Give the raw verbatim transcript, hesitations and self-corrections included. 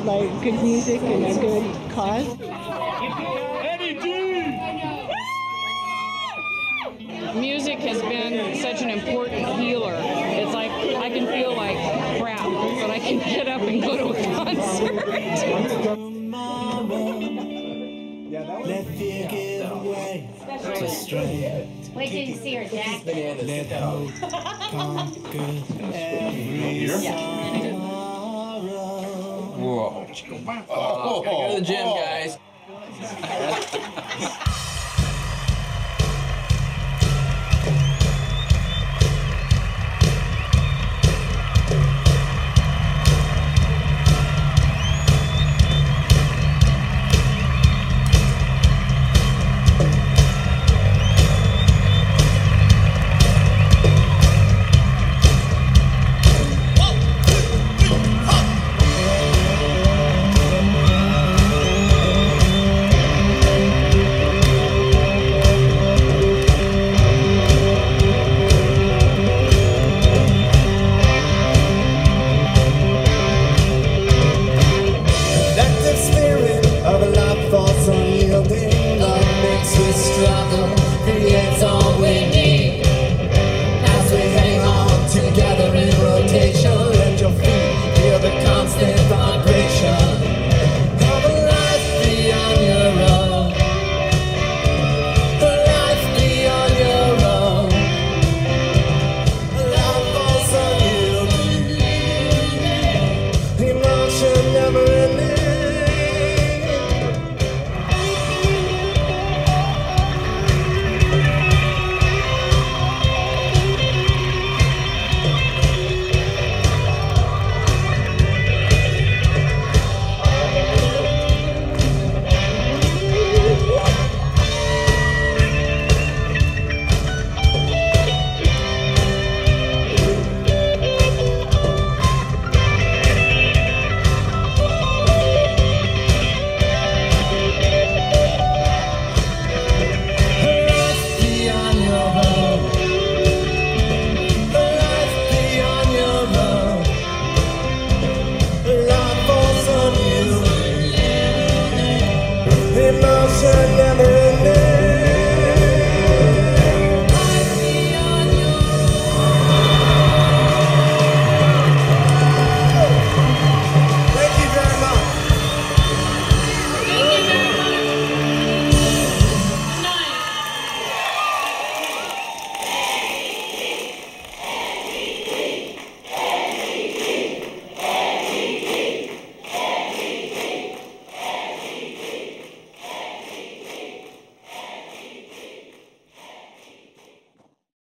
like good music and a good cause. Music has been such an important healer. It's like I can feel like crap, but I can get up and go to a concert. Let fear give way to strength. Wait till you see her, Jack. Let hope conquer every sorrow. Whoa. Oh, gotta go to the gym, guys.